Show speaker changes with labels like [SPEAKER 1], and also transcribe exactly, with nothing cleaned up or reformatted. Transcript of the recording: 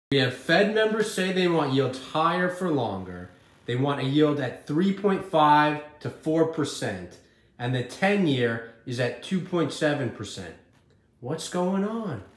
[SPEAKER 1] We have Fed members say they want yields higher for longer. They want a yield at three point five to four percent, and the ten-year is at two point seven percent. What's going on?